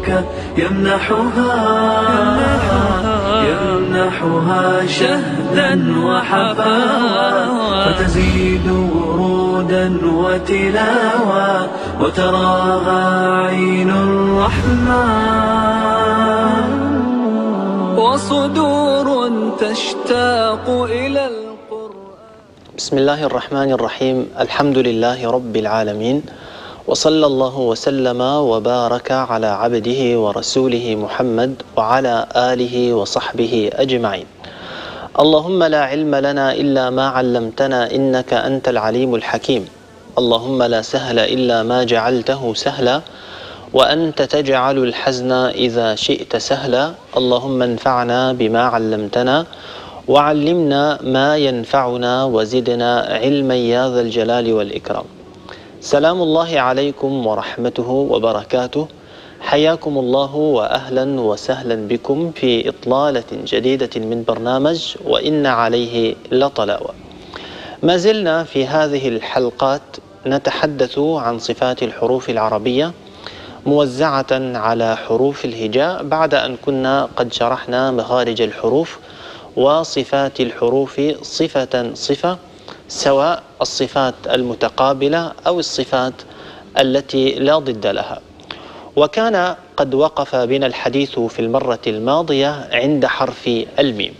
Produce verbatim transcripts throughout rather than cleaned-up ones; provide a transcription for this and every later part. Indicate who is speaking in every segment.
Speaker 1: ربك يمنحها يمنحها شهدا وحفاوة، فتزيد ورودا وتلاوة، وتراها عين الرحمن، وصدور تشتاق إلى القرآن.
Speaker 2: بسم الله الرحمن الرحيم. الحمد لله رب العالمين، وصلى الله وسلم وبارك على عبده ورسوله محمد وعلى آله وصحبه أجمعين. اللهم لا علم لنا إلا ما علمتنا إنك أنت العليم الحكيم. اللهم لا سهل إلا ما جعلته سهلا، وأنت تجعل الحزن إذا شئت سهلا. اللهم انفعنا بما علمتنا وعلمنا ما ينفعنا وزدنا علما يا ذا الجلال والإكرام. سلام الله عليكم ورحمته وبركاته. حياكم الله وأهلا وسهلا بكم في إطلالة جديدة من برنامج وإن عليه لطلاوة. ما زلنا في هذه الحلقات نتحدث عن صفات الحروف العربية موزعة على حروف الهجاء، بعد أن كنا قد شرحنا مخارج الحروف وصفات الحروف صفة صفة، سواء الصفات المتقابلة أو الصفات التي لا ضد لها. وكان قد وقف بنا الحديث في المرة الماضية عند حرف الميم.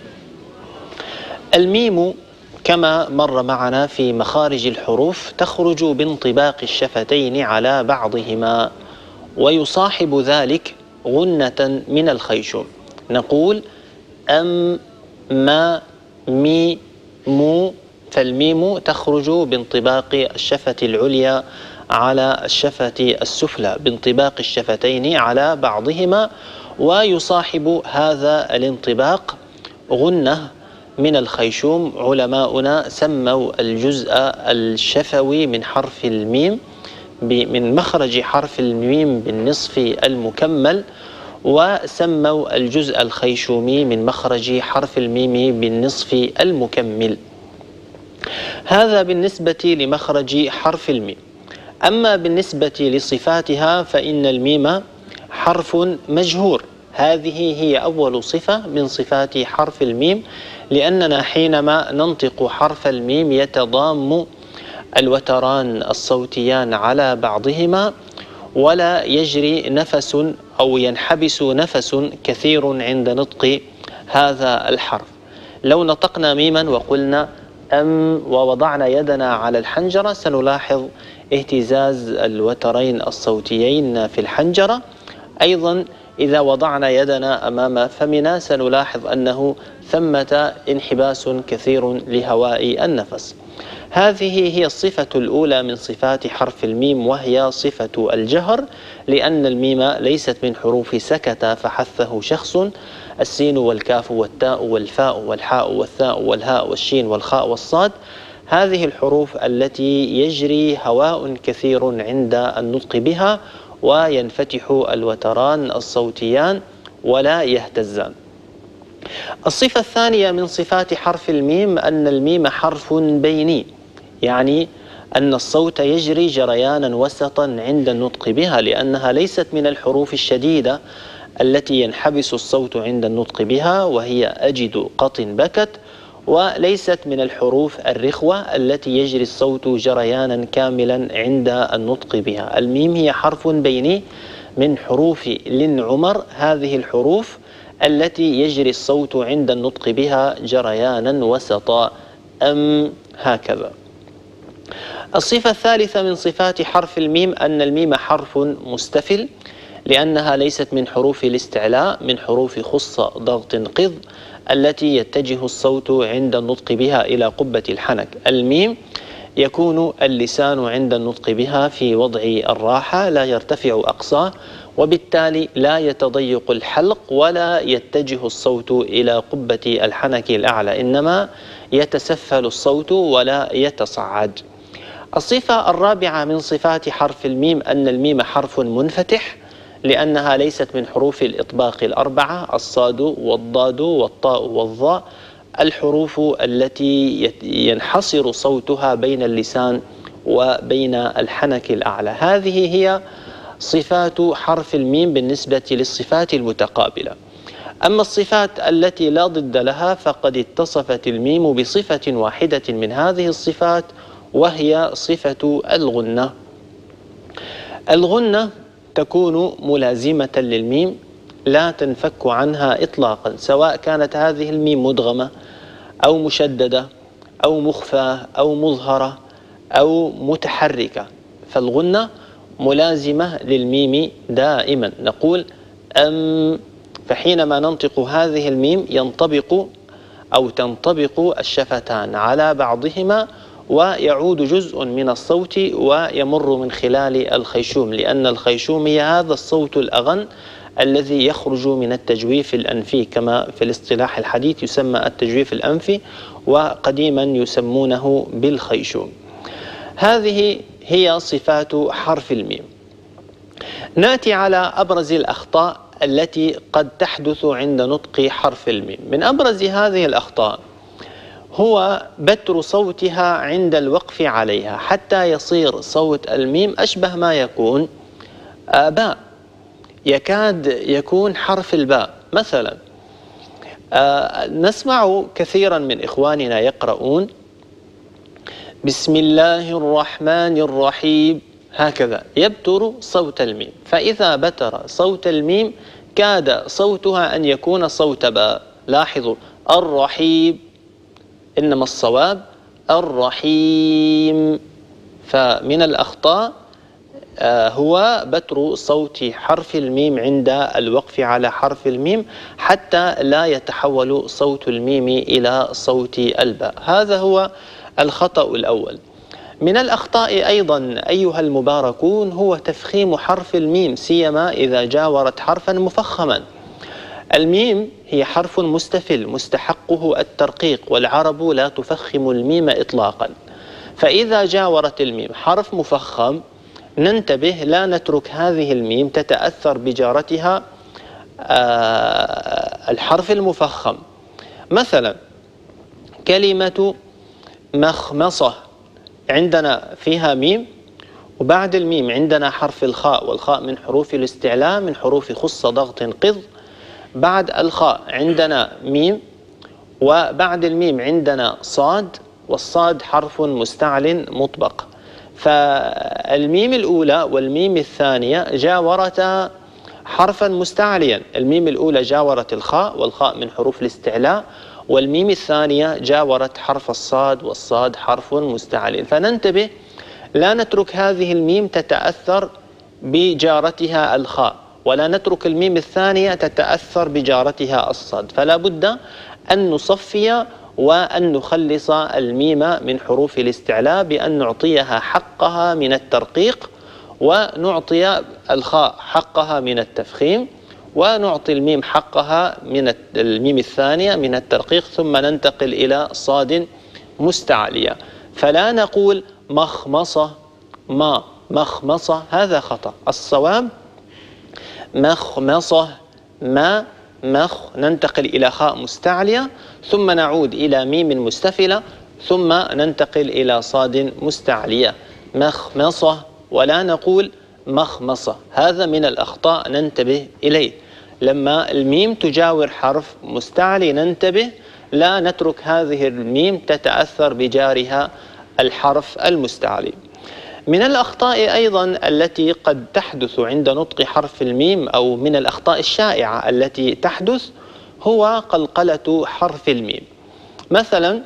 Speaker 2: الميم كما مر معنا في مخارج الحروف تخرج بانطباق الشفتين على بعضهما، ويصاحب ذلك غنة من الخيشوم. نقول أم ما مي مو، فالميم تخرج بانطباق الشفة العليا على الشفة السفلى، بانطباق الشفتين على بعضهما، ويصاحب هذا الانطباق غنة من الخيشوم. علماؤنا سموا الجزء الشفوي من حرف الميم من مخرج حرف الميم بالنصف المكمل، وسموا الجزء الخيشومي من مخرج حرف الميم بالنصف المكمل. هذا بالنسبة لمخرج حرف الميم. أما بالنسبة لصفاتها فإن الميم حرف مجهور. هذه هي أول صفة من صفات حرف الميم، لأننا حينما ننطق حرف الميم يتضام الوتران الصوتيان على بعضهما، ولا يجري نفس أو ينحبس نفس كثير عند نطق هذا الحرف. لو نطقنا ميما وقلنا أم ووضعنا يدنا على الحنجرة سنلاحظ اهتزاز الوترين الصوتيين في الحنجرة. أيضا إذا وضعنا يدنا أمام فمنا سنلاحظ أنه ثمة انحباس كثير لهواء النفس. هذه هي الصفة الأولى من صفات حرف الميم، وهي صفة الجهر، لأن الميم ليست من حروف سكت فحثه شخص. السين والكاف والتاء والفاء والحاء والثاء والهاء والشين والخاء والصاد، هذه الحروف التي يجري هواء كثير عند النطق بها، وينفتح الوتران الصوتيان ولا يهتزان. الصفة الثانية من صفات حرف الميم أن الميم حرف بيني، يعني أن الصوت يجري جريانا وسطا عند النطق بها، لأنها ليست من الحروف الشديدة التي ينحبس الصوت عند النطق بها، وهي أجد قط بكت، وليست من الحروف الرخوة التي يجري الصوت جريانا كاملا عند النطق بها. الميم هي حرف بيني من حروف لن عمر، هذه الحروف التي يجري الصوت عند النطق بها جريانا وسطا، أم هكذا. الصفة الثالثة من صفات حرف الميم أن الميم حرف مستفل، لأنها ليست من حروف الاستعلاء، من حروف خص ضغط قض التي يتجه الصوت عند النطق بها إلى قبة الحنك. الميم يكون اللسان عند النطق بها في وضع الراحة، لا يرتفع أقصاه، وبالتالي لا يتضيق الحلق ولا يتجه الصوت إلى قبة الحنك الأعلى، إنما يتسفل الصوت ولا يتصعد. الصفة الرابعة من صفات حرف الميم أن الميم حرف منفتح، لأنها ليست من حروف الإطباق الأربعة، الصاد والضاد والطاء والظاء، الحروف التي ينحصر صوتها بين اللسان وبين الحنك الأعلى. هذه هي صفات حرف الميم بالنسبة للصفات المتقابلة. أما الصفات التي لا ضد لها فقد اتصفت الميم بصفة واحدة من هذه الصفات، وهي صفة الغنة. الغنة تكون ملازمة للميم لا تنفك عنها إطلاقا، سواء كانت هذه الميم مدغمة أو مشددة أو مخفاة أو مظهرة أو متحركة، فالغنة ملازمة للميم دائما. نقول أم، فحينما ننطق هذه الميم ينطبق أو تنطبق الشفتان على بعضهما، ويعود جزء من الصوت ويمر من خلال الخيشوم، لأن الخيشوم هي هذا الصوت الأغن الذي يخرج من التجويف الأنفي، كما في الاصطلاح الحديث يسمى التجويف الأنفي، وقديما يسمونه بالخيشوم. هذه هي صفات حرف الميم. نأتي على أبرز الأخطاء التي قد تحدث عند نطق حرف الميم. من أبرز هذه الأخطاء هو بتر صوتها عند الوقف عليها، حتى يصير صوت الميم أشبه ما يكون باء، يكاد يكون حرف الباء. مثلا نسمع كثيرا من إخواننا يقرؤون بسم الله الرحمن الرحيم، هكذا يبتر صوت الميم، فإذا بتر صوت الميم كاد صوتها أن يكون صوت باء. لاحظوا الرحيم، إنما الصواب الرحيم. فمن الأخطاء هو بتر صوت حرف الميم عند الوقف على حرف الميم، حتى لا يتحول صوت الميم إلى صوت الباء. هذا هو الخطأ الأول. من الأخطاء أيضا أيها المباركون هو تفخيم حرف الميم، سيما إذا جاورت حرفا مفخما. الميم هي حرف مستفل مستحقه الترقيق، والعرب لا تفخم الميم إطلاقا، فإذا جاورت الميم حرف مفخم ننتبه، لا نترك هذه الميم تتأثر بجارتها الحرف المفخم. مثلا كلمة مخمصة عندنا فيها ميم، وبعد الميم عندنا حرف الخاء، والخاء من حروف الاستعلاء من حروف خص ضغط قض. بعد الخاء عندنا ميم، وبعد الميم عندنا صاد، والصاد حرف مستعل مطبق. فالميم الأولى والميم الثانية جاورتا حرفا مستعليا. الميم الأولى جاورت الخاء، والخاء من حروف الاستعلاء، والميم الثانية جاورت حرف الصاد، والصاد حرف مستعل. فننتبه لا نترك هذه الميم تتأثر بجارتها الخاء، ولا نترك الميم الثانية تتأثر بجارتها الصاد، فلا بد أن نصفي وأن نخلص الميم من حروف الاستعلاء بأن نعطيها حقها من الترقيق، ونعطي الخاء حقها من التفخيم، ونعطي الميم حقها من الميم الثانية من الترقيق، ثم ننتقل إلى صاد مستعلية. فلا نقول مخمصة ما مخمصة، هذا خطأ. الصواب مخمصة ما مخ، ننتقل إلى خاء مستعلية، ثم نعود إلى ميم مستفلة، ثم ننتقل إلى صاد مستعلية. مخمصة، ولا نقول مخمصة. هذا من الأخطاء ننتبه إليه. لما الميم تجاور حرف مستعلي ننتبه، لا نترك هذه الميم تتأثر بجارها الحرف المستعلي. من الأخطاء أيضا التي قد تحدث عند نطق حرف الميم، أو من الأخطاء الشائعة التي تحدث، هو قلقلة حرف الميم. مثلا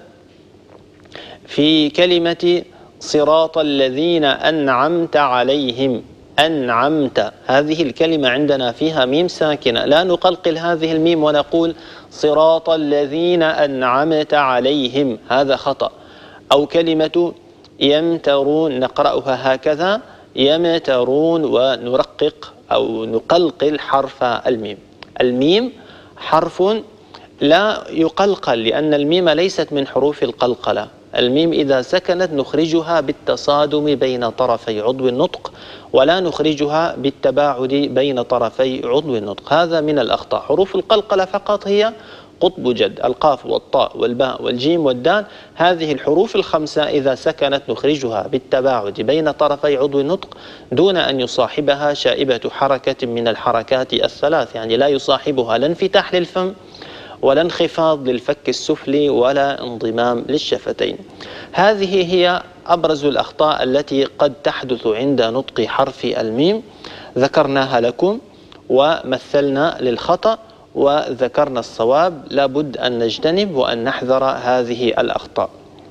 Speaker 2: في كلمة صراط الذين أنعمت عليهم، أنعمت، هذه الكلمة عندنا فيها ميم ساكنة، لا نقلقل هذه الميم ونقول صراط الذين أنعمت عليهم، هذا خطأ. أو كلمة يمترون نقرأها هكذا يمترون، ونرقق أو نقلقل حرف الميم. الميم حرف لا يقلقل، لأن الميم ليست من حروف القلقلة. الميم إذا سكنت نخرجها بالتصادم بين طرفي عضو النطق، ولا نخرجها بالتباعد بين طرفي عضو النطق. هذا من الأخطاء. حروف القلقلة فقط هي قطب جد، القاف والطاء والباء والجيم والدال، هذه الحروف الخمسة إذا سكنت نخرجها بالتباعد بين طرفي عضو النطق دون أن يصاحبها شائبة حركة من الحركات الثلاث، يعني لا يصاحبها لا انفتاح للفم ولا انخفاض للفك السفلي ولا انضمام للشفتين. هذه هي أبرز الأخطاء التي قد تحدث عند نطق حرف الميم، ذكرناها لكم ومثلنا للخطأ وذكرنا الصواب، لابد أن نجتنب وأن نحذر هذه الأخطاء.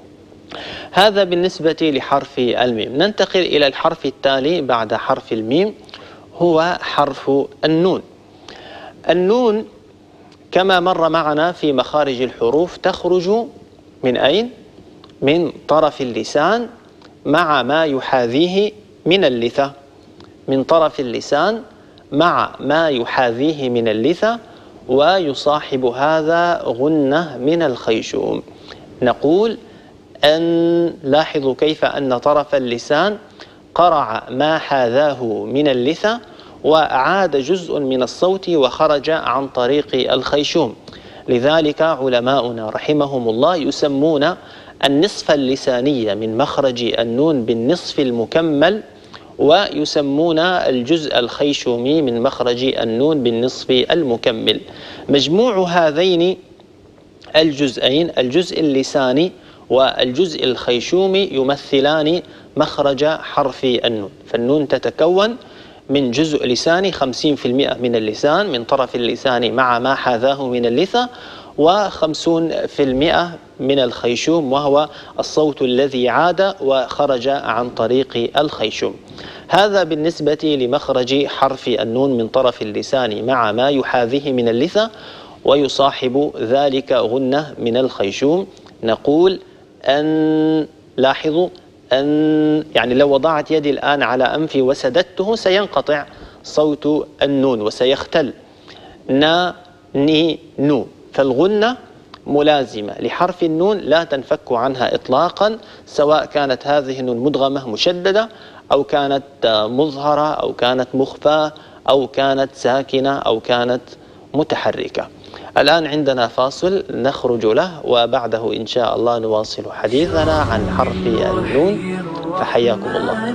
Speaker 2: هذا بالنسبة لحرف الميم. ننتقل إلى الحرف التالي بعد حرف الميم، هو حرف النون. النون كما مر معنا في مخارج الحروف تخرج من أين؟ من طرف اللسان مع ما يحاذيه من اللثة، من طرف اللسان مع ما يحاذيه من اللثة، ويصاحب هذا غنة من الخيشوم. نقول أن، لاحظوا كيف أن طرف اللسان قرع ما حاذاه من اللثة وعاد جزء من الصوت وخرج عن طريق الخيشوم. لذلك علماؤنا رحمهم الله يسمون النصف اللساني من مخرج النون بالنصف المكمل، ويسمون الجزء الخيشومي من مخرج النون بالنصف المكمل. مجموع هذين الجزئين، الجزء اللساني والجزء الخيشومي، يمثلان مخرج حرف النون. فالنون تتكون من جزء لساني خمسين بالمئة من اللسان من طرف اللسان مع ما حاذاه من اللثة، وخمسون بالمئة من الخيشوم وهو الصوت الذي عاد وخرج عن طريق الخيشوم. هذا بالنسبة لمخرج حرف النون من طرف اللسان مع ما يحاذيه من اللثة ويصاحب ذلك غنة من الخيشوم. نقول أن، لاحظوا أن، يعني لو وضعت يدي الآن على أنفي وسددته سينقطع صوت النون وسيختل. نا ني نو، فالغنة ملازمة لحرف النون لا تنفك عنها إطلاقا، سواء كانت هذه النون مدغمة مشددة أو كانت مظهرة أو كانت مخفاة أو كانت ساكنة أو كانت متحركة. الآن عندنا فاصل نخرج له، وبعده إن شاء الله نواصل حديثنا عن حرف النون، فحياكم الله.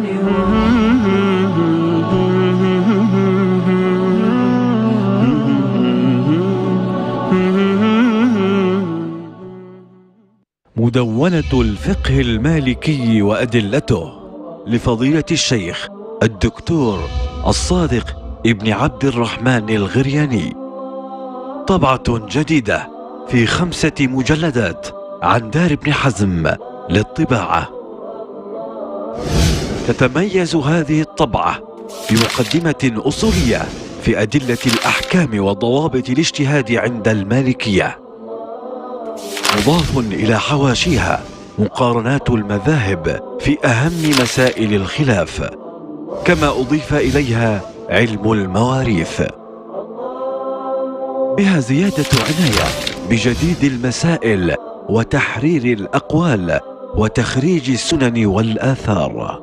Speaker 3: مدونة الفقه المالكي وأدلته لفضيلة الشيخ الدكتور الصادق ابن عبد الرحمن الغرياني، طبعة جديدة في خمسة مجلدات عن دار ابن حزم للطباعة. تتميز هذه الطبعة بمقدمة أصولية في أدلة الأحكام وضوابط الاجتهاد عند المالكية، مضاف إلى حواشيها مقارنات المذاهب في أهم مسائل الخلاف، كما أضيف إليها علم المواريث، بها زيادة عناية بجديد المسائل وتحرير الأقوال وتخريج السنن والآثار.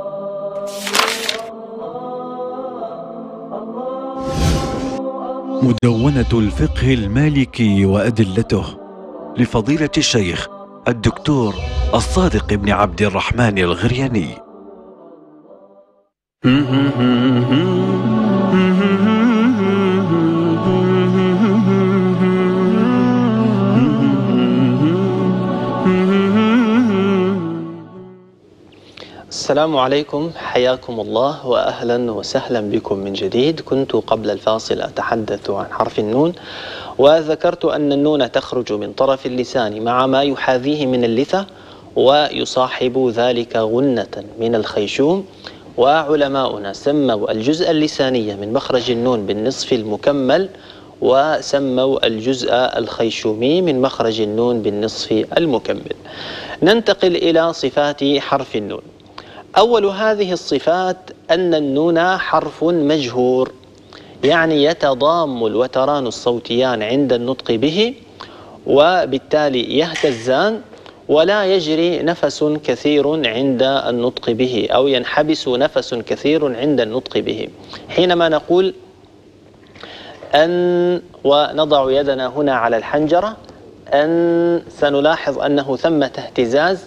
Speaker 3: مدونة الفقه المالكي وأدلته لفضيلة الشيخ الدكتور الصادق ابن عبد الرحمن الغرياني.
Speaker 2: السلام عليكم، حياكم الله وأهلا وسهلا بكم من جديد. كنت قبل الفاصل أتحدث عن حرف النون، وذكرت أن النون تخرج من طرف اللسان مع ما يحاذيه من اللثة ويصاحب ذلك غنة من الخيشوم. وعلماؤنا سموا الجزء اللساني من مخرج النون بالنصف المكمل، وسموا الجزء الخيشومي من مخرج النون بالنصف المكمل. ننتقل إلى صفات حرف النون. أول هذه الصفات أن النون حرف مجهور، يعني يتضام الوتران الصوتيان عند النطق به، وبالتالي يهتزان ولا يجري نفس كثير عند النطق به، أو ينحبس نفس كثير عند النطق به. حينما نقول أن، ونضع يدنا هنا على الحنجرة، أن سنلاحظ أنه ثمة اهتزاز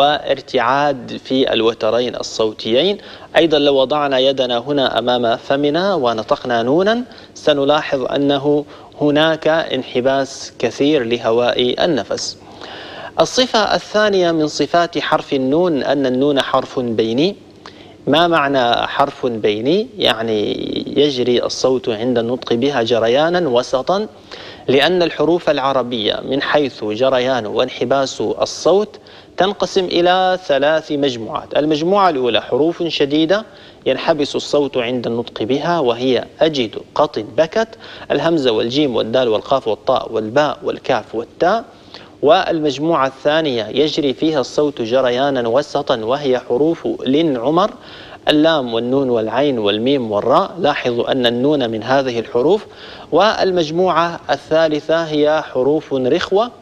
Speaker 2: وارتعاد في الوترين الصوتيين. أيضا لو وضعنا يدنا هنا أمام فمنا ونطقنا نونا سنلاحظ أنه هناك انحباس كثير لهواء النفس. الصفة الثانية من صفات حرف النون أن النون حرف بيني. ما معنى حرف بيني؟ يعني يجري الصوت عند النطق بها جريانا وسطا، لأن الحروف العربية من حيث جريان وانحباس الصوت تنقسم إلى ثلاث مجموعات. المجموعة الأولى حروف شديدة ينحبس الصوت عند النطق بها، وهي أجد، قط، بكت، الهمزة والجيم والدال والقاف والطاء والباء والكاف والتاء. والمجموعة الثانية يجري فيها الصوت جريانا وسطا، وهي حروف لن، عمر، اللام والنون والعين والميم والراء. لاحظوا أن النون من هذه الحروف. والمجموعة الثالثة هي حروف رخوة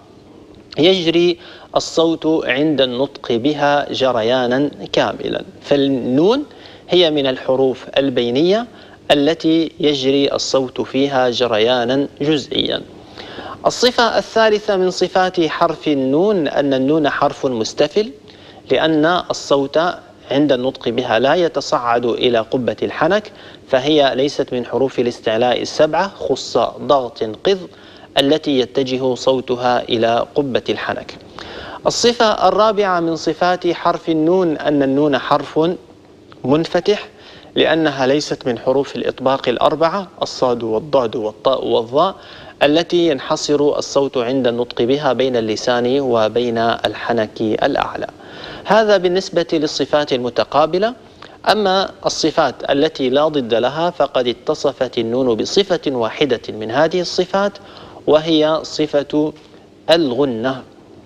Speaker 2: يجري الصوت عند النطق بها جريانا كاملا. فالنون هي من الحروف البينية التي يجري الصوت فيها جريانا جزئيا. الصفة الثالثة من صفات حرف النون أن النون حرف مستفل، لأن الصوت عند النطق بها لا يتصعد إلى قبة الحنك، فهي ليست من حروف الاستعلاء السبعة خص ضغط قذ التي يتجه صوتها إلى قبة الحنك. الصفة الرابعة من صفات حرف النون أن النون حرف منفتح، لأنها ليست من حروف الإطباق الأربعة الصاد والضاد والطاء والظاء التي ينحصر الصوت عند النطق بها بين اللسان وبين الحنك الأعلى. هذا بالنسبة للصفات المتقابلة. أما الصفات التي لا ضد لها فقد اتصفت النون بصفة واحدة من هذه الصفات، وهي صفة الغنة.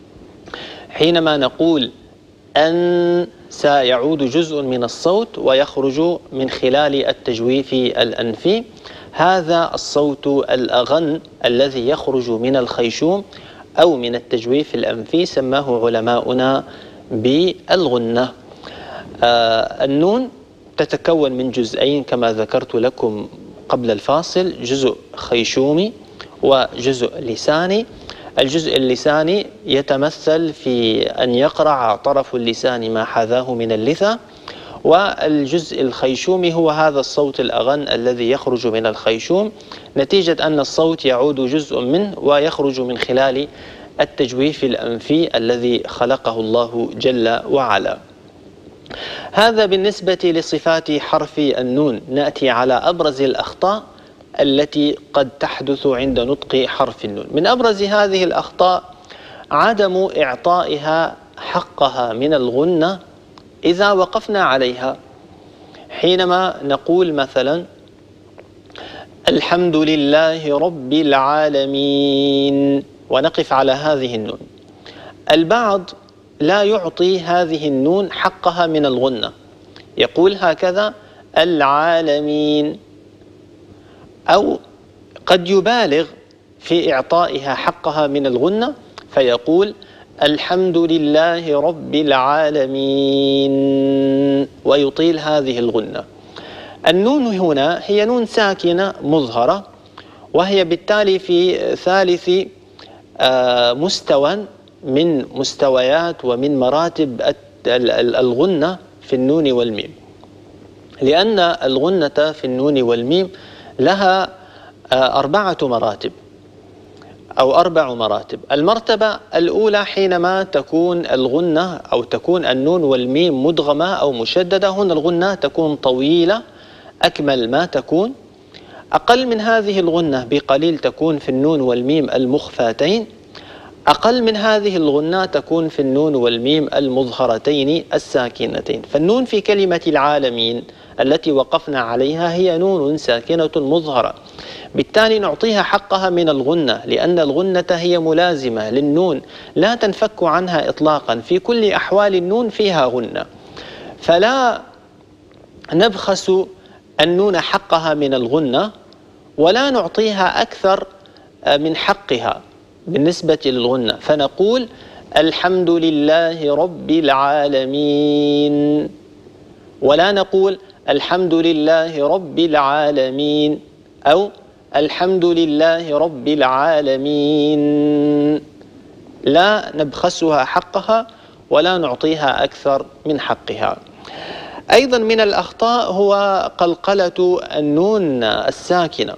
Speaker 2: حينما نقول أن سيعود جزء من الصوت ويخرج من خلال التجويف الأنفي، هذا الصوت الأغن الذي يخرج من الخيشوم أو من التجويف الأنفي سماه علماؤنا بالغنة. آه النون تتكون من جزئين كما ذكرت لكم قبل الفاصل، جزء خيشومي وجزء لساني. الجزء اللساني يتمثل في أن يقرع طرف اللسان ما حذاه من اللثة، والجزء الخيشومي هو هذا الصوت الأغن الذي يخرج من الخيشوم نتيجة أن الصوت يعود جزء منه ويخرج من خلال التجويف الأنفي الذي خلقه الله جل وعلا. هذا بالنسبة لصفات حرف النون. نأتي على أبرز الأخطاء التي قد تحدث عند نطق حرف النون. من أبرز هذه الأخطاء عدم إعطائها حقها من الغنة إذا وقفنا عليها. حينما نقول مثلا الحمد لله رب العالمين ونقف على هذه النون، البعض لا يعطي هذه النون حقها من الغنة، يقول هكذا العالمين، أو قد يبالغ في إعطائها حقها من الغنة فيقول الحمد لله رب العالمين ويطيل هذه الغنة. النون هنا هي نون ساكنة مظهرة، وهي بالتالي في ثالث مستوى من مستويات ومن مراتب الغنة في النون والميم، لأن الغنة في النون والميم لها أربعة مراتب أو أربع مراتب. المرتبة الأولى حينما تكون الغنة أو تكون النون والميم مدغمة أو مشددة، هنا الغنة تكون طويلة أكمل ما تكون. أقل من هذه الغنة بقليل تكون في النون والميم المخفاتين. أقل من هذه الغنة تكون في النون والميم المظهرتين الساكنتين. فالنون في كلمة العالمين التي وقفنا عليها هي نون ساكنة مظهرة، بالتالي نعطيها حقها من الغنة، لأن الغنة هي ملازمة للنون لا تنفك عنها إطلاقا، في كل أحوال النون فيها غنة، فلا نبخس النون حقها من الغنة ولا نعطيها أكثر من حقها بالنسبة للغنة، فنقول الحمد لله رب العالمين، ولا نقول الحمد لله رب العالمين أو الحمد لله رب العالمين، لا نبخسها حقها ولا نعطيها أكثر من حقها. أيضا من الأخطاء هو قلقلة النون الساكنة،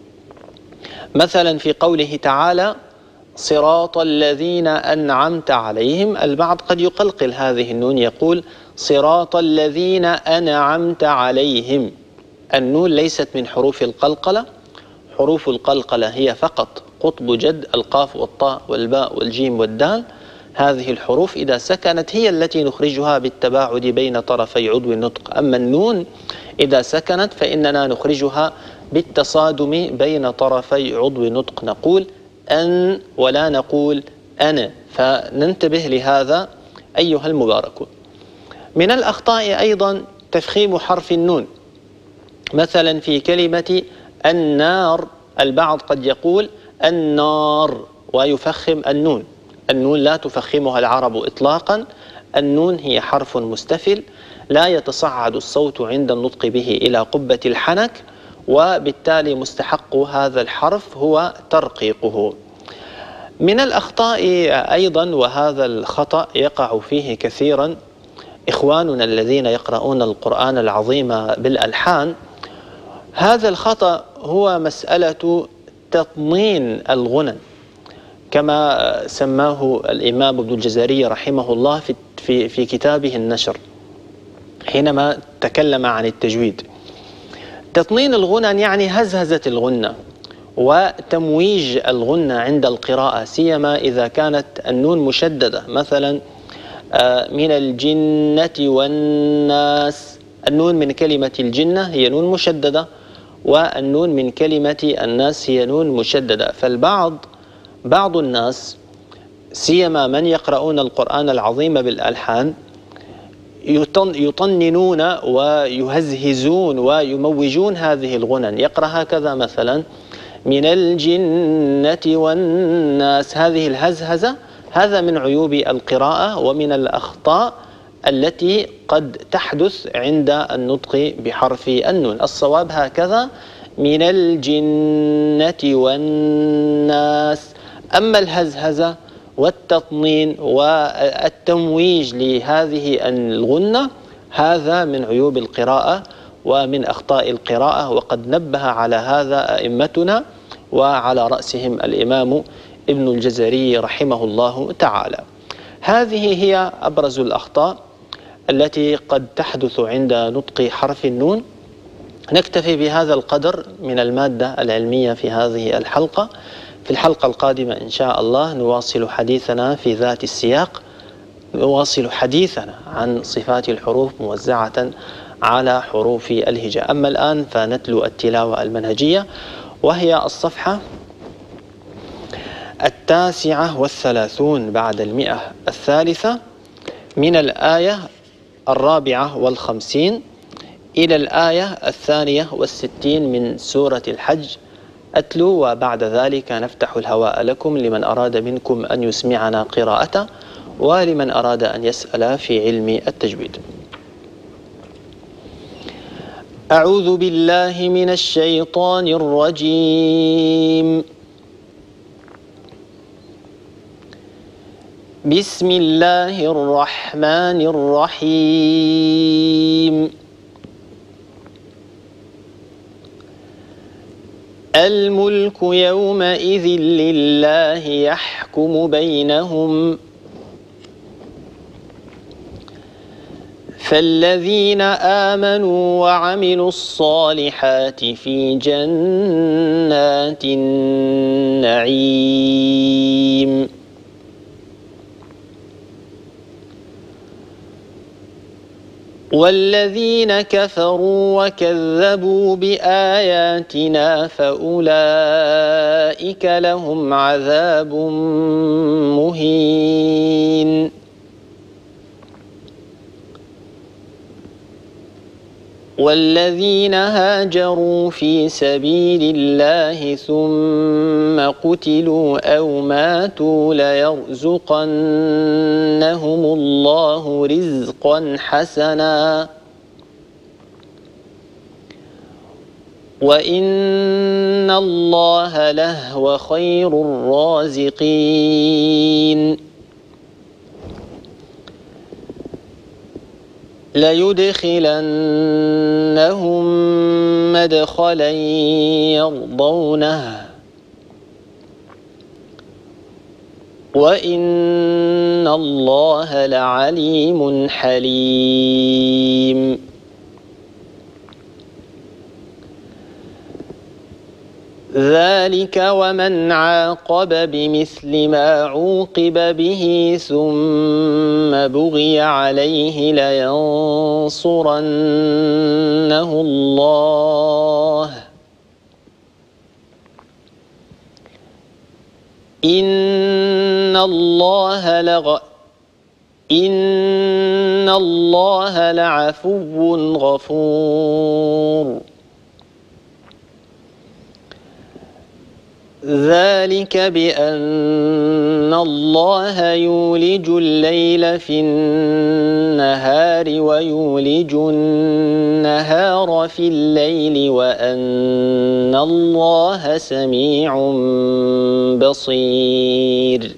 Speaker 2: مثلا في قوله تعالى صراط الذين أنعمت عليهم، البعض قد يقلقل هذه النون يقول صراط الذين أنعمت عليهم. النون ليست من حروف القلقلة، حروف القلقلة هي فقط قطب جد القاف والطاء والباء والجيم والدال. هذه الحروف إذا سكنت هي التي نخرجها بالتباعد بين طرفي عضو النطق، أما النون إذا سكنت فإننا نخرجها بالتصادم بين طرفي عضو النطق، نقول أن ولا نقول أنا، فننتبه لهذا أيها المباركون. من الأخطاء أيضا تفخيم حرف النون، مثلا في كلمة النار البعض قد يقول النار ويفخم النون. النون لا تفخمها العرب إطلاقا، النون هي حرف مستفل لا يتصعد الصوت عند النطق به إلى قبة الحنك، وبالتالي مستحق هذا الحرف هو ترقيقه. من الأخطاء أيضا، وهذا الخطأ يقع فيه كثيرا إخواننا الذين يقرؤون القرآن العظيم بالألحان، هذا الخطأ هو مسألة تطنين الغنى كما سماه الإمام ابن الجزري رحمه الله في في في كتابه النشر حينما تكلم عن التجويد. تطنين الغنى يعني هزهزة الغنى وتمويج الغنى عند القراءة، سيما إذا كانت النون مشددة، مثلا من الجنة والناس. النون من كلمة الجنة هي نون مشددة، والنون من كلمة الناس هي نون مشددة. فالبعض بعض الناس سيما من يقرؤون القرآن العظيم بالألحان يطننون ويهزهزون ويموجون هذه الغنى، يقرأ هكذا مثلا من الجنة والناس. هذه الهزهزة هذا من عيوب القراءة ومن الأخطاء التي قد تحدث عند النطق بحرف النون. الصواب هكذا من الجنة والناس. أما الهزهزة والتطنين والتمويج لهذه الغنة هذا من عيوب القراءة ومن أخطاء القراءة، وقد نبه على هذا أئمتنا وعلى رأسهم الإمام ابن الجزري رحمه الله تعالى. هذه هي أبرز الأخطاء التي قد تحدث عند نطق حرف النون. نكتفي بهذا القدر من المادة العلمية في هذه الحلقة. في الحلقة القادمة إن شاء الله نواصل حديثنا في ذات السياق، نواصل حديثنا عن صفات الحروف موزعة على حروف الهجاء. أما الآن فنتلو التلاوة المنهجية، وهي الصفحة التاسعة والثلاثون بعد المئة الثالثة من الآية الرابعة والخمسين إلى الآية الثانية والستين من سورة الحج. أتلو وبعد ذلك نفتح الهواء لكم لمن أراد منكم أن يسمعنا قراءته ولمن أراد أن يسأل في علم التجويد. أعوذ بالله من الشيطان الرجيم. بسم الله الرحمن الرحيم. الملك يومئذ لله يحكم بينهم، فالذين آمنوا وعملوا الصالحات في جنات النعيم، والذين كفروا وكذبوا بآياتنا فأولئك لهم عذاب مهين. والذين هاجروا في سبيل الله ثم قتلوا أو ماتوا ليرزقنهم الله رزقا حسنا وإن الله لهو خير الرازقين ليدخلنهم مدخلا يرضونه وإن الله لعليم حليم. ذلك ومن عاقب بمثل ما عوقب به ثم بغي عليه لينصرنه الله إن الله لغ إن الله لعفو غفور. ذلك بأن الله يولج الليل في النهار ويولج النهار في الليل وأن الله سميع بصير.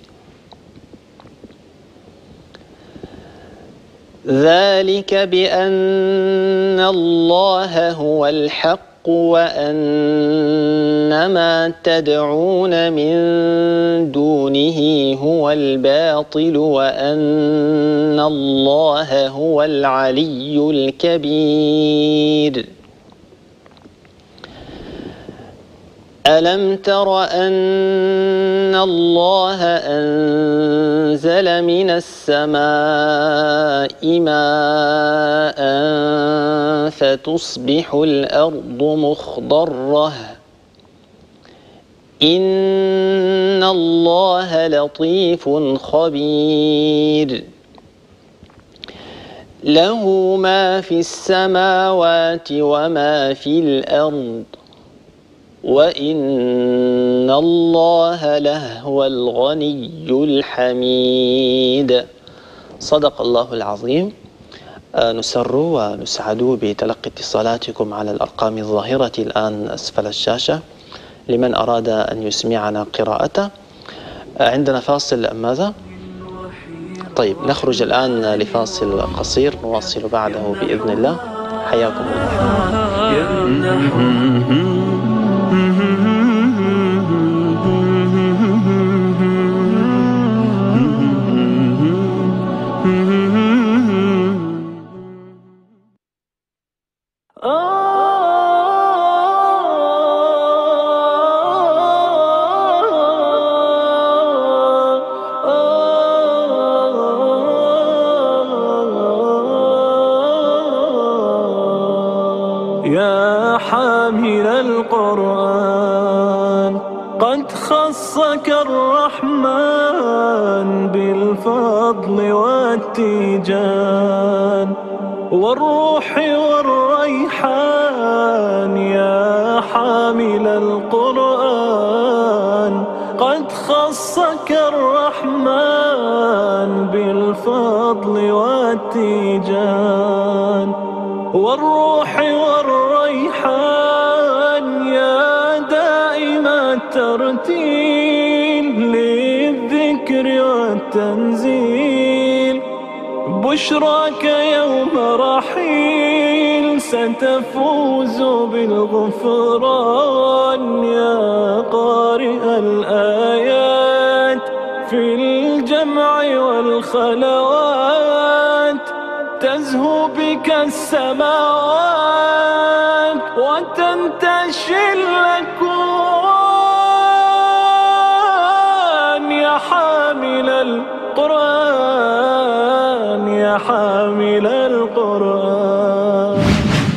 Speaker 2: ذلك بأن الله هو الحق وأن ما تدعون من دونه هو الباطل وأن الله هو العلي الكبير. ألم تر أن الله أنزل من السماء ماء فتصبح الأرض مخضرة إن الله لطيف خبير. له ما في السماوات وما في الأرض وإن الله لهو الغني الحميد. صدق الله العظيم. نسر ونسعد بتلقي اتصالاتكم على الأرقام الظاهرة الآن أسفل الشاشة لمن أراد أن يسمعنا قراءته. عندنا فاصل أم ماذا؟ طيب نخرج الآن لفاصل قصير نواصل بعده بإذن الله. حياكم الله.
Speaker 1: يا حامل القرآن قد خصك الرحمن بالفضل والتيجان والروح والريحان. يا حامل القرآن قد خصك الرحمن بالفضل والتيجان والروح والريحان. يا دائم الترتيل للذكر والتنزيل بشراك يوم رحيل ستفوز بالغفران. يا قارئ الآيات في الجمع والخلوات تزهو بك السماوات وتنتشي الأكوان. يا حامل القرآن يا حامل القرآن.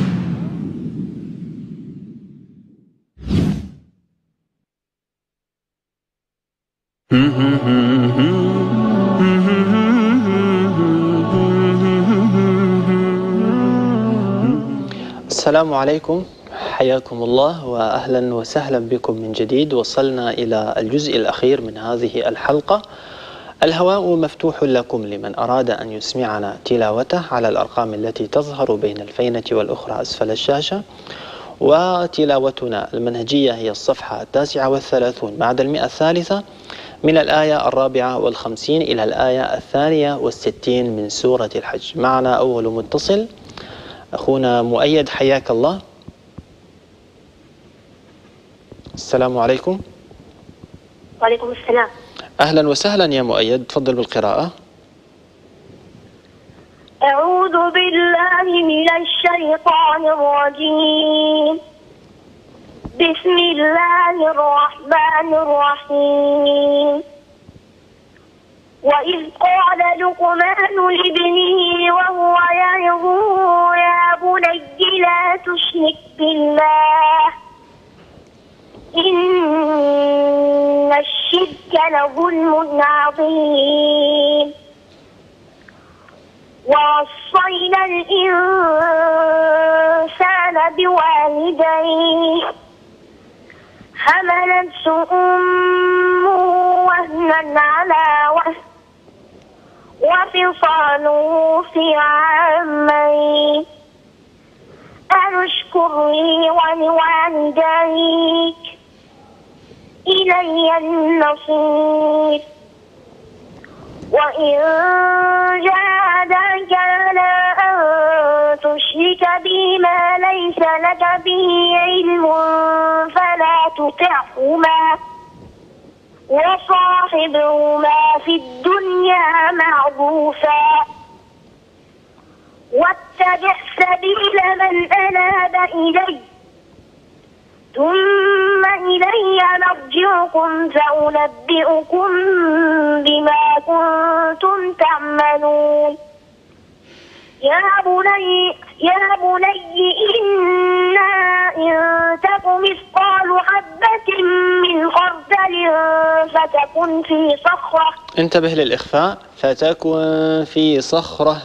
Speaker 2: السلام عليكم، حياكم الله وأهلا وسهلا بكم من جديد. وصلنا إلى الجزء الأخير من هذه الحلقة. الهواء مفتوح لكم لمن أراد أن يسمعنا تلاوته على الأرقام التي تظهر بين الفينة والأخرى أسفل الشاشة. وتلاوتنا المنهجية هي الصفحة التاسعة والثلاثون بعد المئة الثالثة من الآية الرابعة والخمسين إلى الآية الثانية والستين من سورة الحج. معنا أول متصل أخونا مؤيد، حياك الله. السلام عليكم.
Speaker 4: وعليكم السلام.
Speaker 2: أهلا وسهلا يا مؤيد، تفضل بالقراءة.
Speaker 4: أعوذ بالله من الشيطان الرجيم. بسم الله الرحمن الرحيم. وإذ قال لقمان لابنه وهو يعظه يا بني لا تشرك بالله إن الشرك لظلم عظيم. ووصينا الإنسان بوالديه حملته أمه وهنا على وهن وفصاله في عامين أن اشكر لي ولوالديك إلي المصير. وإن جاهداك على أن تشرك بي ما ليس لك به علم فلا تطعهما وصاحبهما في الدنيا معروفا واتبع سبيل من أناب إلي ثم إلي مرجعكم فأنبئكم بما كنتم تعملون. يا بني يا بني إنها إن تك مثقال حبة من خردل فتكن في صخرة.
Speaker 2: انتبه للإخفاء. فتكن في صخرة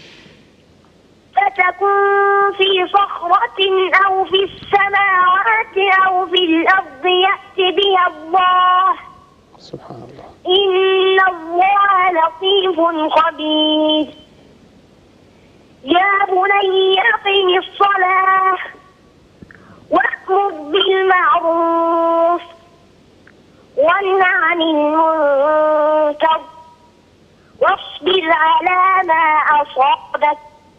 Speaker 4: فتكن في صخرة أو في السماوات أو في الأرض يأت بها الله.
Speaker 2: سبحان الله.
Speaker 4: إن الله لطيف خبير. يا بني أقم الصلاة وأمر بالمعروف وانه عن المنكر واصبر على ما أصابك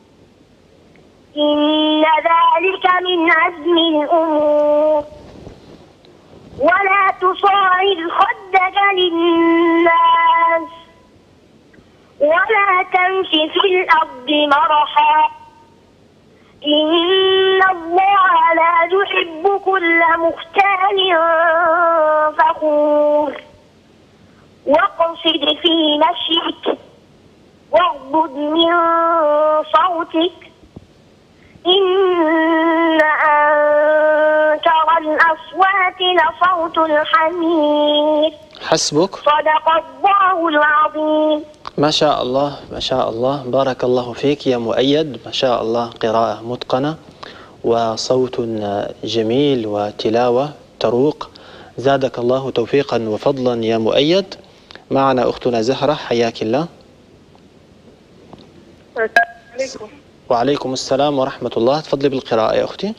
Speaker 4: إن ذلك من عزم الأمور. ولا تصاعد خدك للناس ولا تمش في الأرض مرحا إن الله لا يحب كل مختال فخور. واقصد في مشيك واغضض من صوتك إن أنكر الأصوات لصوت الحمير.
Speaker 2: حسبك.
Speaker 4: صدق الله العظيم.
Speaker 2: ما شاء الله ما شاء الله، بارك الله فيك يا مؤيد، ما شاء الله، قراءة متقنة وصوت جميل وتلاوة تروق، زادك الله توفيقا وفضلا يا مؤيد. معنا أختنا زهرة، حياك الله.
Speaker 4: عليكم.
Speaker 2: وعليكم السلام ورحمة الله، تفضلي بالقراءة يا أختي.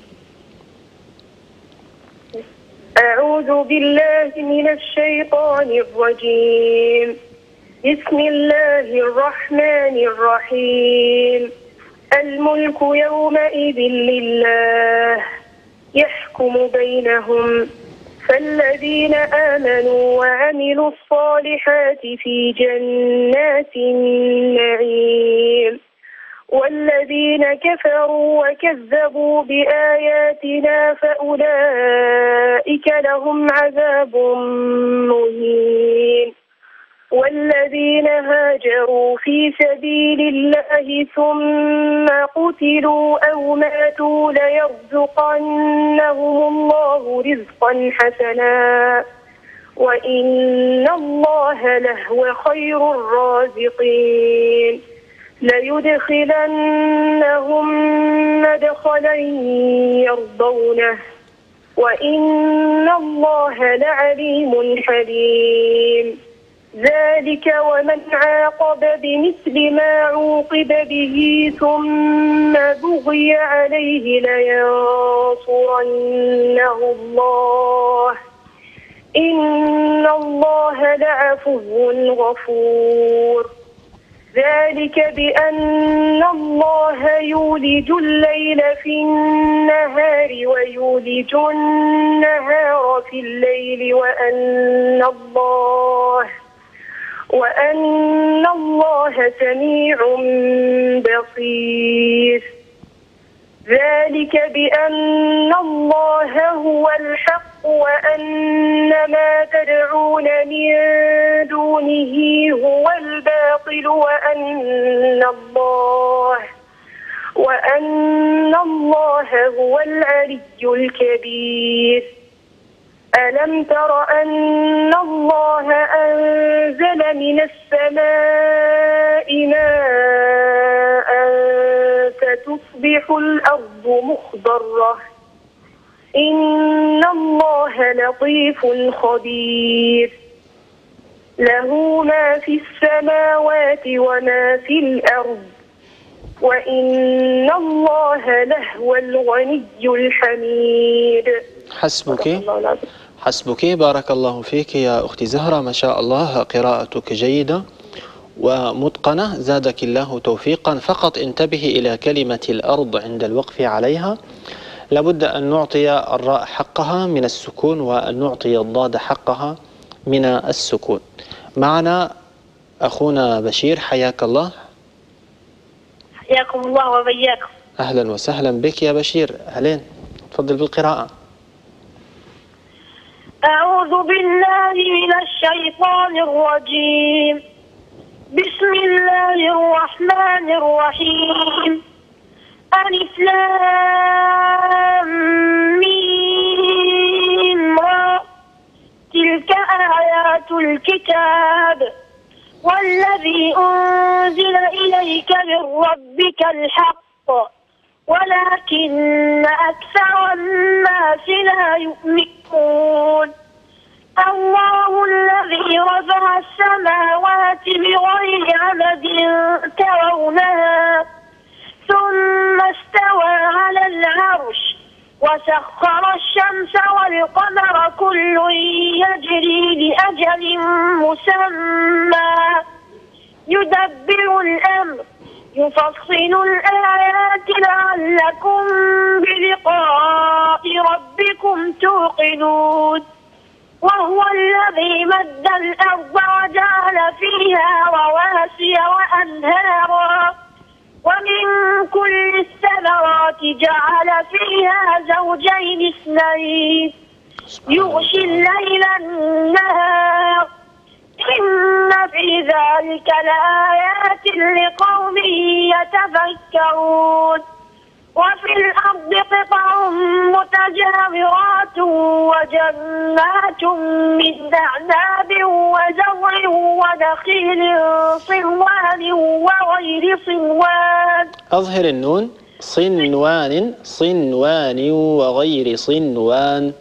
Speaker 4: أعوذ بالله من الشيطان الرجيم. بسم الله الرحمن الرحيم. الملك يومئذ لله يحكم بينهم فالذين آمنوا وعملوا الصالحات في جنات النعيم والذين كفروا وكذبوا بآياتنا فأولئك لهم عذاب مهين. والذين هاجروا في سبيل الله ثم قتلوا أو ماتوا ليرزقنهم الله رزقا حسنا وإن الله لهو خير الرازقين. ليدخلنهم مدخلا يرضونه وإن الله لعليم حليم. ذلك ومن عاقب بمثل ما عوقب به ثم بغي عليه لينصرنه الله إن الله لعفو غفور. ذلك بأن الله يولج الليل في النهار ويولج النهار في الليل وأن الله وأن الله سميع بصير. ذلك بأن الله هو الحق وأن ما تدعون من دونه هو الباطل وأن الله وأن الله هو العلي الكبير. ألم تر أن الله أنزل من السماء ماء فتصبح الأرض مخضرة إن الله لطيف خبير. له ما في السماوات وما في الأرض وإن الله لهو الغني الحميد.
Speaker 2: حسبك حسبك بارك الله فيك يا أختي زهرة، ما شاء الله قراءتك جيدة ومتقنة، زادك الله توفيقا. فقط انتبهي إلى كلمة الأرض عند الوقف عليها، لابد أن نعطي الراء حقها من السكون وأن نعطي الضاد حقها من السكون. معنا أخونا بشير، حياك الله.
Speaker 4: حياكم الله وبياكم.
Speaker 2: أهلا وسهلا بك يا بشير، أهلين، تفضل بالقراءة.
Speaker 4: أعوذ بالله من الشيطان الرجيم. بسم الله الرحمن الرحيم. ألف لام ميم را. تلك آيات الكتاب والذي أنزل إليك من ربك الحق ولكن أكثر الناس لا يؤمنون. الله الذي رفع السماوات بغير عمد ترونها ثم استوى على العرش وسخر الشمس والقمر كل يجري لأجل مسمى يدبر الأمر يفصل الآيات لعلكم بلقاء ربكم توقنون. وهو الذي مد الأرض وجعل فيها رواسي وأنهارا ومن كل الثمرات جعل فيها زوجين اثنين يغشي الليل النهار إن في ذلك لآيات لقوم يتفكرون. وفي الأرض قطع متجاورات وجنات من أعناب وزرع ونخيل صنوان وغير صنوان.
Speaker 2: أظهر النون. صنوان صنوان وغير صنوان.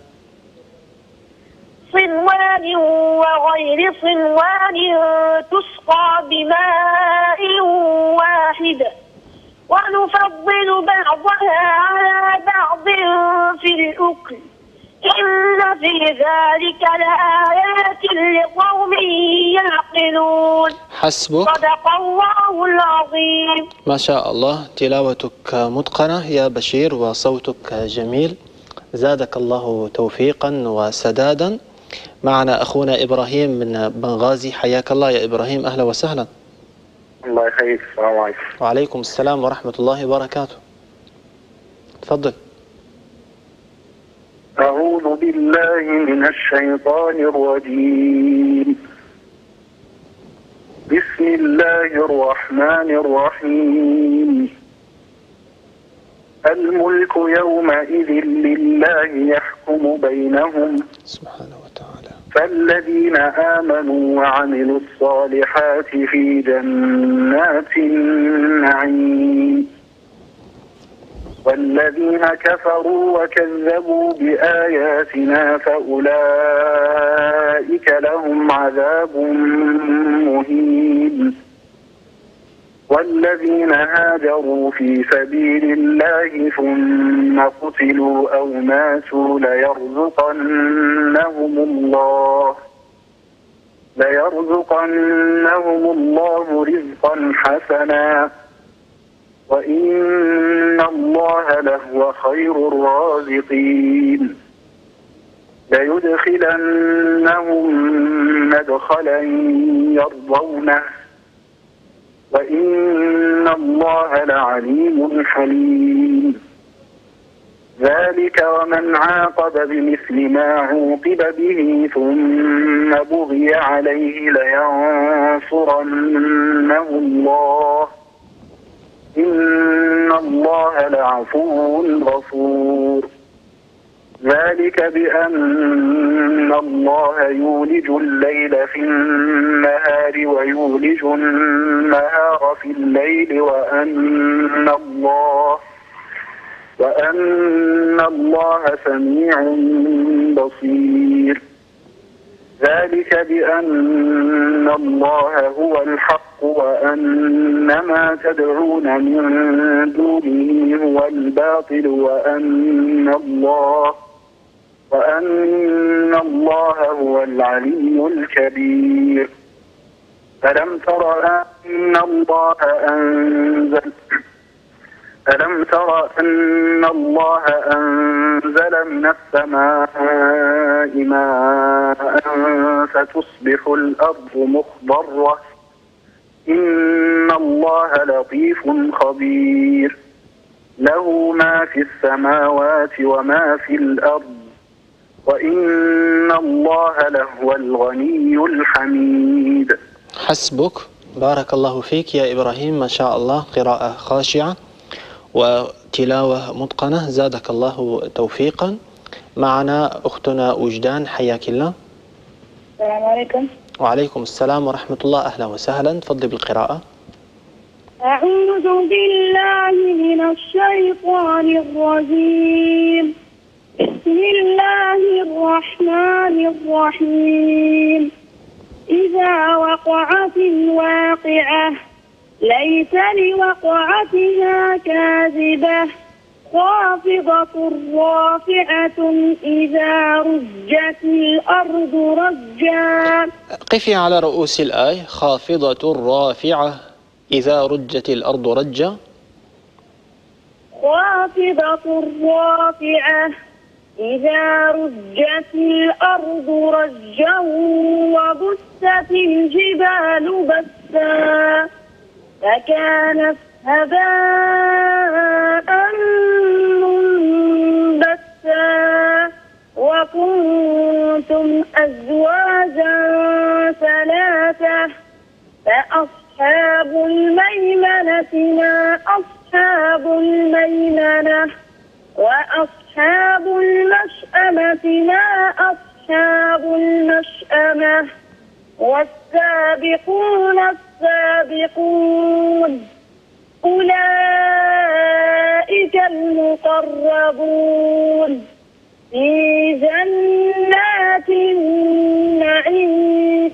Speaker 4: صنوان وغير صنوان تسقى بماء واحد ونفضل بعضها على بعض في الأكل إن في ذلك لآيات لقوم يعقلون.
Speaker 2: حسبك.
Speaker 4: صدق الله العظيم.
Speaker 2: ما شاء الله، تلاوتك متقنة يا بشير وصوتك جميل، زادك الله توفيقا وسدادا. معنا أخونا إبراهيم من بنغازي، حياك الله يا إبراهيم، أهلا وسهلا.
Speaker 5: الله يحييك. السلام عليكم.
Speaker 2: وعليكم السلام ورحمة الله وبركاته، تفضل.
Speaker 5: أعوذ بالله من الشيطان الرجيم. بسم الله الرحمن الرحيم. الملك يومئذ لله يحكم بينهم
Speaker 2: سبحانه وتعالى.
Speaker 5: فالذين آمنوا وعملوا الصالحات في جنات النعيم والذين كفروا وكذبوا بآياتنا فأولئك أولئك لهم عذاب مهين. والذين هاجروا في سبيل الله ثم قتلوا أو ماتوا ليرزقنهم الله ليرزقنهم الله رزقا حسنا وإن الله لهو خير الرازقين. ليدخلنهم مدخلا يرضونه وإن الله لعليم حليم. ذلك ومن عاقب بمثل ما عوقب به ثم بغي عليه لينصرنه الله إن الله لعفو غفور. ذلك بأن الله يولج الليل في النهار ويولج النهار في الليل وأن الله وأن الله سميع بصير. ذلك بأن الله هو الحق وأن ما تدعون من دونه هو الباطل وأن الله وأن الله هو العلي الكبير. ألم تر أن الله أنزل ألم تر أن الله أنزل من السماء ماء فتصبح الأرض مخضرة إن الله لطيف خبير. له ما في السماوات وما في الأرض وإن الله لهو الغني الحميد.
Speaker 2: حسبك. بارك الله فيك يا إبراهيم، ما شاء الله، قراءة خاشعة وتلاوة متقنة، زادك الله توفيقا. معنا أختنا وجدان، حياك الله.
Speaker 4: السلام عليكم.
Speaker 2: وعليكم السلام ورحمة الله، أهلا وسهلا، تفضل بالقراءة.
Speaker 4: أعوذ بالله من الشيطان الرجيم. بسم الله الرحمن الرحيم. إذا وقعت الواقعة ليس لوقعتها كاذبة خافضة رافعة إذا رجت الأرض رجا.
Speaker 2: قفي على رؤوس الآية. خافضة رافعة إذا رجت الأرض رجا.
Speaker 4: خافضة رافعة إذا رجت الأرض رجا وبست الجبال بسا فكانت هباء منبثا وكنتم أزواجا ثلاثة فأصحاب الميمنة ما أصحاب الميمنة وأصحاب المشأمة ما أصحاب المشأمة والسابقون السابقون أولئك المقربون في جنات النعيم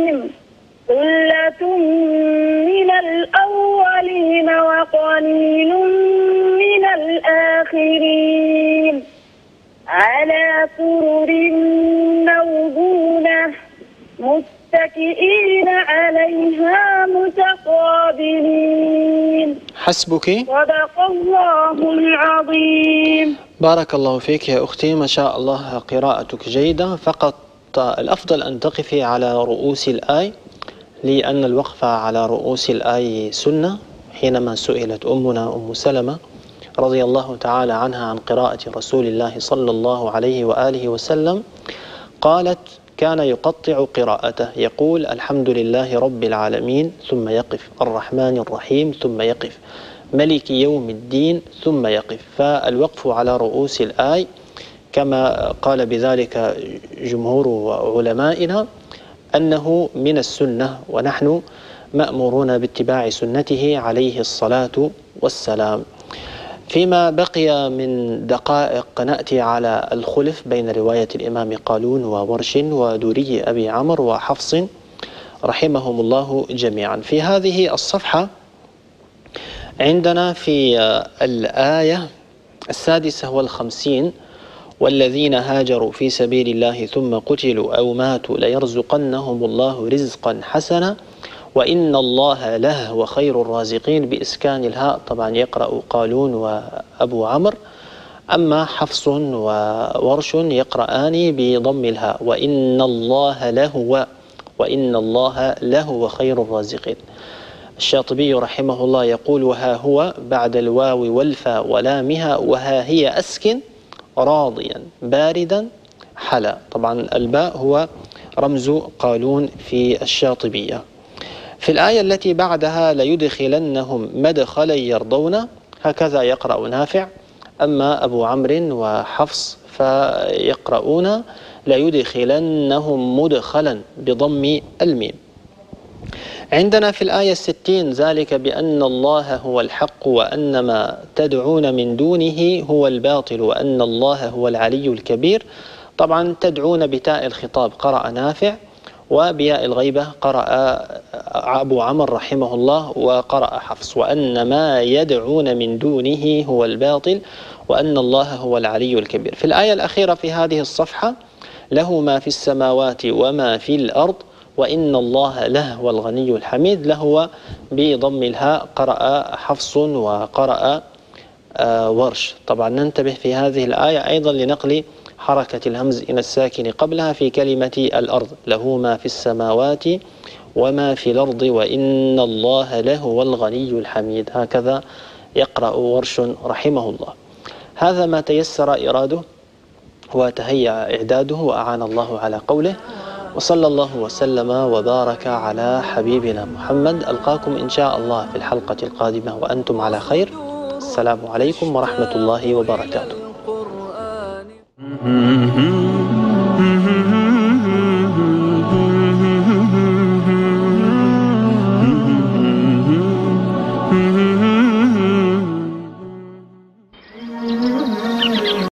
Speaker 4: ثلة من الأولين وقليل من الآخرين على سرر موضونة متكئين عليها متقابلين.
Speaker 2: حسبك.
Speaker 4: صدق الله العظيم.
Speaker 2: بارك الله فيك يا أختي، ما شاء الله قراءتك جيدة، فقط الأفضل أن تقفي على رؤوس الآية لأن الوقف على رؤوس الآية سنة. حينما سئلت أمنا أم سلمة رضي الله تعالى عنها عن قراءة رسول الله صلى الله عليه وآله وسلم قالت كان يقطع قراءته، يقول الحمد لله رب العالمين ثم يقف، الرحمن الرحيم ثم يقف، ملك يوم الدين ثم يقف. فالوقف على رؤوس الآية كما قال بذلك جمهور علمائنا أنه من السنة، ونحن مأمورون باتباع سنته عليه الصلاة والسلام. فيما بقي من دقائق نأتي على الخلف بين رواية الإمام قالون وورش ودوري أبي عمرو وحفص رحمهم الله جميعا. في هذه الصفحة عندنا في الآية السادسة والخمسين: والذين هاجروا في سبيل الله ثم قتلوا أو ماتوا ليرزقنهم الله رزقا حسنا وإن الله لهو خير الرازقين، بإسكان الهاء، طبعا يقرأ قالون وأبو عمرو، أما حفص وورش يقرآن بضم الهاء وإن الله لهو وإن الله لهو خير الرازقين. الشاطبي رحمه الله يقول: وها هو بعد الواو والفاء ولامها وها هي أسكن راضيا باردا حلا. طبعا الباء هو رمز قالون في الشاطبية. في الآية التي بعدها: ليدخلنهم مدخلا يرضون، هكذا يقرأ نافع، أما أبو عمرو وحفص فيقرؤون ليدخلنهم مدخلا بضم الميم. عندنا في الآية الستين: ذلك بأن الله هو الحق وأن ما تدعون من دونه هو الباطل وأن الله هو العلي الكبير. طبعا تدعون بتاء الخطاب قرأ نافع، وبياء الغيبة قرأ أبو عمرو رحمه الله وقرأ حفص، وأن ما يدعون من دونه هو الباطل وأن الله هو العلي الكبير. في الآية الأخيرة في هذه الصفحة: له ما في السماوات وما في الأرض وإن الله لهو الغني الحميد، لهو بضم الهاء قرأ حفص وقرأ آه ورش. طبعا ننتبه في هذه الآية أيضا لنقل حركة الهمز إلى الساكن قبلها في كلمة الأرض: له ما في السماوات وما في الأرض وإن الله لهو الغني الحميد، هكذا يقرأ ورش رحمه الله. هذا ما تيسر إراده وتهيأ إعداده وأعان الله على قوله، وصلى الله وسلم وبارك على حبيبنا محمد. ألقاكم إن شاء الله في الحلقة القادمة وأنتم على خير. السلام عليكم ورحمة الله وبركاته.